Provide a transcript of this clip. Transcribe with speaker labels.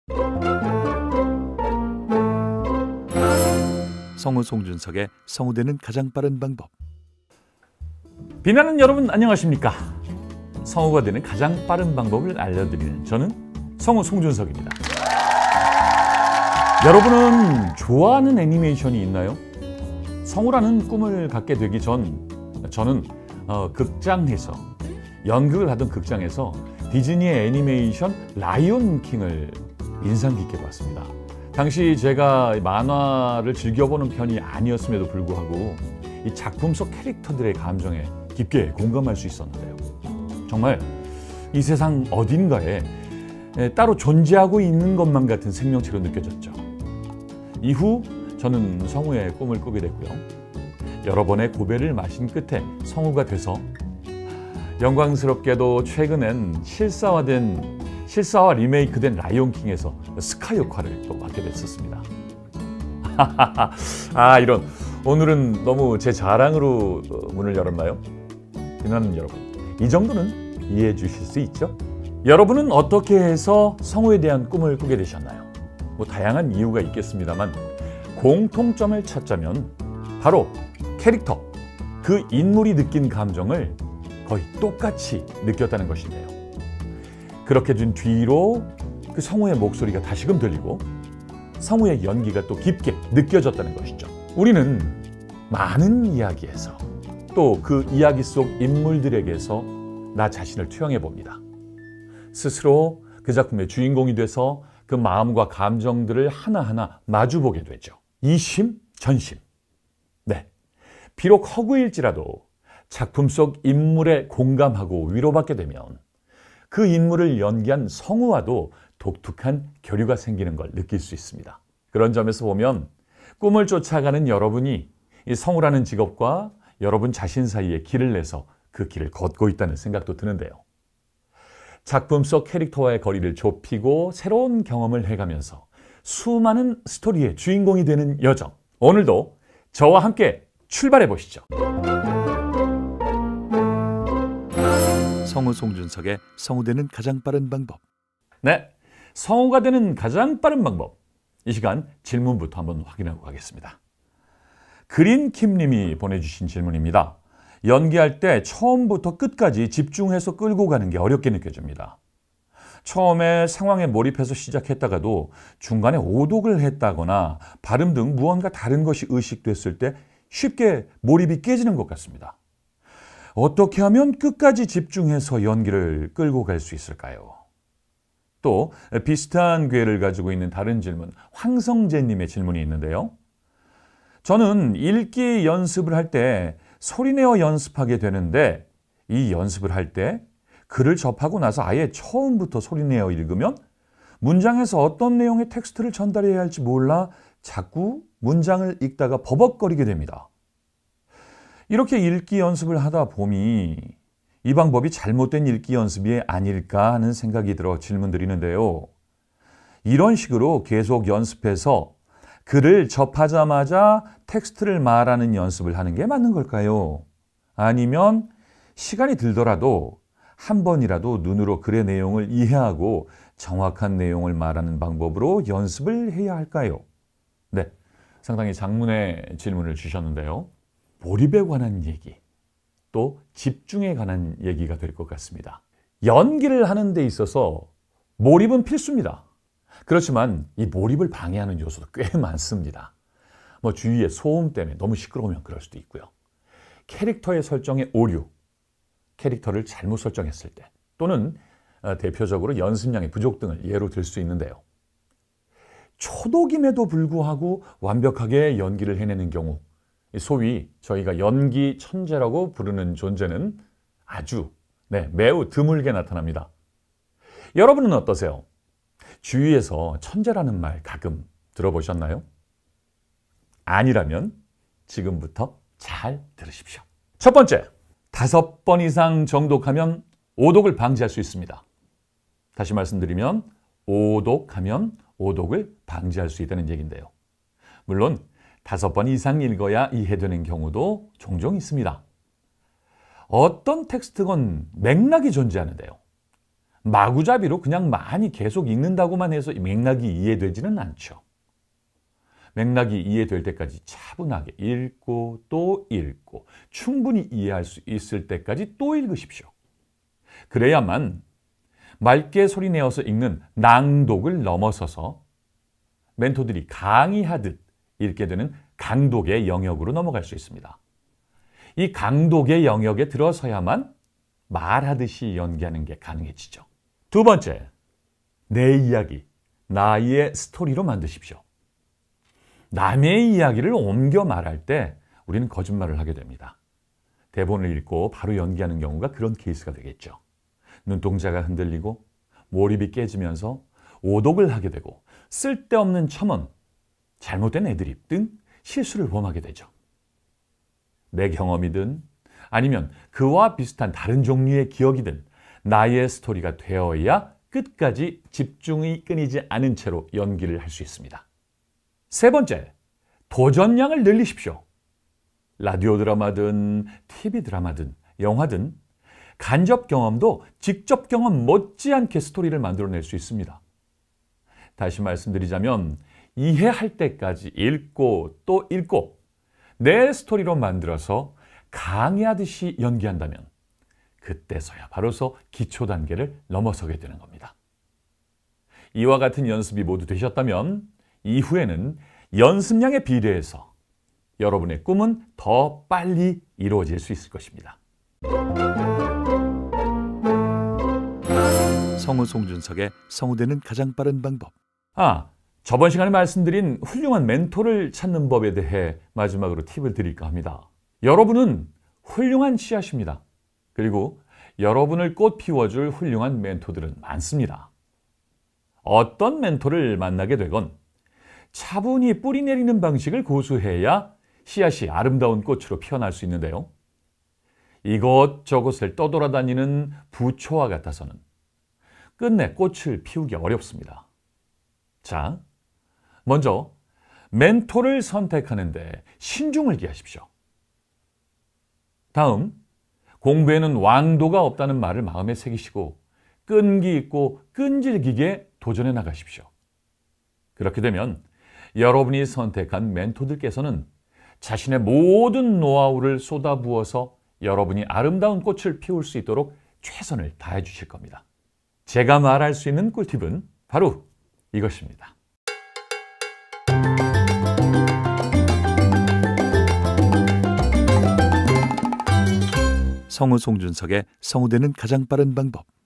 Speaker 1: 성우 송준석의 성우되는 가장 빠른 방법.
Speaker 2: 비나는 여러분 안녕하십니까? 성우가 되는 가장 빠른 방법을 알려드리는 저는 성우 송준석입니다. 여러분은 좋아하는 애니메이션이 있나요? 성우라는 꿈을 갖게 되기 전 저는 극장에서 연극을 하던 극장에서 디즈니의 애니메이션 라이온 킹을 인상 깊게 봤습니다. 당시 제가 만화를 즐겨보는 편이 아니었음에도 불구하고 이 작품 속 캐릭터들의 감정에 깊게 공감할 수 있었는데요. 정말 이 세상 어딘가에 따로 존재하고 있는 것만 같은 생명체로 느껴졌죠. 이후 저는 성우의 꿈을 꾸게 됐고요. 여러 번의 고배를 마신 끝에 성우가 돼서 영광스럽게도 최근엔 실사화 리메이크된 라이온킹에서 스카 역할을 또 맡게 됐었습니다. 이런, 오늘은 너무 제 자랑으로 문을 열었나요? 비나는 여러분, 이 정도는 이해해 주실 수 있죠? 여러분은 어떻게 해서 성우에 대한 꿈을 꾸게 되셨나요? 다양한 이유가 있겠습니다만 공통점을 찾자면 바로 캐릭터, 그 인물이 느낀 감정을 거의 똑같이 느꼈다는 것인데요. 그렇게 된 뒤로 그 성우의 목소리가 다시금 들리고 성우의 연기가 또 깊게 느껴졌다는 것이죠. 우리는 많은 이야기에서 또 그 이야기 속 인물들에게서 나 자신을 투영해 봅니다. 스스로 그 작품의 주인공이 돼서 그 마음과 감정들을 하나하나 마주보게 되죠. 이심, 전심. 네, 비록 허구일지라도 작품 속 인물에 공감하고 위로받게 되면 그 인물을 연기한 성우와도 독특한 교류가 생기는 걸 느낄 수 있습니다. 그런 점에서 보면 꿈을 쫓아가는 여러분이 이 성우라는 직업과 여러분 자신 사이에 길을 내서 그 길을 걷고 있다는 생각도 드는데요. 작품 속 캐릭터와의 거리를 좁히고 새로운 경험을 해가면서 수많은 스토리의 주인공이 되는 여정. 오늘도 저와 함께 출발해 보시죠.
Speaker 1: 성우 송준석의 성우되는 가장 빠른 방법.
Speaker 2: 네, 성우가 되는 가장 빠른 방법. 이 시간 질문부터 한번 확인하고 가겠습니다. 그린킴 님이 보내주신 질문입니다. 연기할 때 처음부터 끝까지 집중해서 끌고 가는 게 어렵게 느껴집니다. 처음에 상황에 몰입해서 시작했다가도 중간에 오독을 했다거나 발음 등 무언가 다른 것이 의식됐을 때 쉽게 몰입이 깨지는 것 같습니다. 어떻게 하면 끝까지 집중해서 연기를 끌고 갈 수 있을까요? 또 비슷한 궤를 가지고 있는 다른 질문, 황성재님의 질문이 있는데요. 저는 읽기 연습을 할 때 소리내어 연습하게 되는데 이 연습을 할 때 글을 접하고 나서 아예 처음부터 소리내어 읽으면 문장에서 어떤 내용의 텍스트를 전달해야 할지 몰라 자꾸 문장을 읽다가 버벅거리게 됩니다. 이렇게 읽기 연습을 하다 보니 이 방법이 잘못된 읽기 연습이 아닐까 하는 생각이 들어 질문드리는데요. 이런 식으로 계속 연습해서 글을 접하자마자 텍스트를 말하는 연습을 하는 게 맞는 걸까요? 아니면 시간이 들더라도 한 번이라도 눈으로 글의 내용을 이해하고 정확한 내용을 말하는 방법으로 연습을 해야 할까요? 네, 상당히 장문의 질문을 주셨는데요. 몰입에 관한 얘기, 또 집중에 관한 얘기가 될 것 같습니다. 연기를 하는 데 있어서 몰입은 필수입니다. 그렇지만 이 몰입을 방해하는 요소도 꽤 많습니다. 주위의 소음 때문에 너무 시끄러우면 그럴 수도 있고요. 캐릭터의 설정에 오류, 캐릭터를 잘못 설정했을 때, 또는 대표적으로 연습량의 부족 등을 예로 들 수 있는데요. 초독임에도 불구하고 완벽하게 연기를 해내는 경우, 소위 저희가 연기 천재라고 부르는 존재는 매우 드물게 나타납니다. 여러분은 어떠세요? 주위에서 천재라는 말 가끔 들어보셨나요? 아니라면 지금부터 잘 들으십시오. 첫 번째, 5번 이상 정독하면 오독을 방지할 수 있습니다. 다시 말씀드리면 오독하면 오독을 방지할 수 있다는 얘기인데요. 물론 5번 이상 읽어야 이해되는 경우도 종종 있습니다. 어떤 텍스트건 맥락이 존재하는데요. 마구잡이로 그냥 많이 계속 읽는다고만 해서 맥락이 이해되지는 않죠. 맥락이 이해될 때까지 차분하게 읽고 또 읽고 충분히 이해할 수 있을 때까지 또 읽으십시오. 그래야만 맑게 소리내어서 읽는 낭독을 넘어서서 멘토들이 강의하듯 읽게 되는 강독의 영역으로 넘어갈 수 있습니다. 이 강독의 영역에 들어서야만 말하듯이 연기하는 게 가능해지죠. 두 번째, 내 이야기, 나의 스토리로 만드십시오. 남의 이야기를 옮겨 말할 때 우리는 거짓말을 하게 됩니다. 대본을 읽고 바로 연기하는 경우가 그런 케이스가 되겠죠. 눈동자가 흔들리고 몰입이 깨지면서 오독을 하게 되고 쓸데없는 첨언, 잘못된 애드립 등 실수를 범하게 되죠. 내 경험이든 아니면 그와 비슷한 다른 종류의 기억이든 나의 스토리가 되어야 끝까지 집중이 끊이지 않은 채로 연기를 할 수 있습니다. 세 번째, 도전량을 늘리십시오. 라디오 드라마든 TV 드라마든 영화든 간접 경험도 직접 경험 못지않게 스토리를 만들어낼 수 있습니다. 다시 말씀드리자면 이해할 때까지 읽고 또 읽고 내 스토리로 만들어서 강의하듯이 연기한다면 그때서야 바로서 기초 단계를 넘어서게 되는 겁니다. 이와 같은 연습이 모두 되셨다면 이후에는 연습량에 비례해서 여러분의 꿈은 더 빨리 이루어질 수 있을 것입니다.
Speaker 1: 성우 송준석의 성우되는 가장 빠른 방법.
Speaker 2: 저번 시간에 말씀드린 훌륭한 멘토를 찾는 법에 대해 마지막으로 팁을 드릴까 합니다. 여러분은 훌륭한 씨앗입니다. 그리고 여러분을 꽃 피워줄 훌륭한 멘토들은 많습니다. 어떤 멘토를 만나게 되건 차분히 뿌리 내리는 방식을 고수해야 씨앗이 아름다운 꽃으로 피어날 수 있는데요. 이것저것을 떠돌아다니는 부초와 같아서는 끝내 꽃을 피우기 어렵습니다. 자, 먼저 멘토를 선택하는데 신중을 기하십시오. 다음, 공부에는 왕도가 없다는 말을 마음에 새기시고 끈기 있고 끈질기게 도전해 나가십시오. 그렇게 되면 여러분이 선택한 멘토들께서는 자신의 모든 노하우를 쏟아부어서 여러분이 아름다운 꽃을 피울 수 있도록 최선을 다해 주실 겁니다. 제가 말할 수 있는 꿀팁은 바로 이것입니다.
Speaker 1: 성우 송준석의 성우되는 가장 빠른 방법.